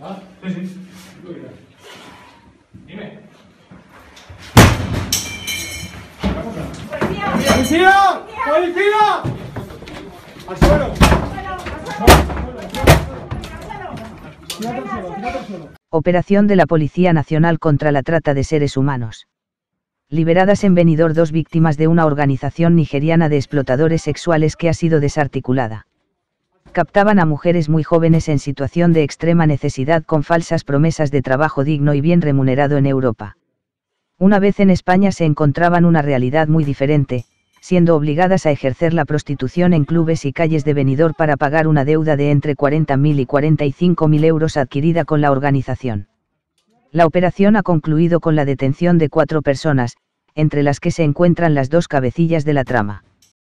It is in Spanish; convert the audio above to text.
Ah, sí, sí. Dime. ¡Policía! ¡Policía! ¡Al suelo! Operación de la Policía Nacional contra la trata de seres humanos. Liberadas en Benidorm 2 víctimas de una organización nigeriana de explotadores sexuales que ha sido desarticulada. Captaban a mujeres muy jóvenes en situación de extrema necesidad con falsas promesas de trabajo digno y bien remunerado en Europa. Una vez en España se encontraban una realidad muy diferente, siendo obligadas a ejercer la prostitución en clubes y calles de Benidorm para pagar una deuda de entre 40.000 y 45.000 euros adquirida con la organización. La operación ha concluido con la detención de 4 personas, entre las que se encuentran las 2 cabecillas de la trama.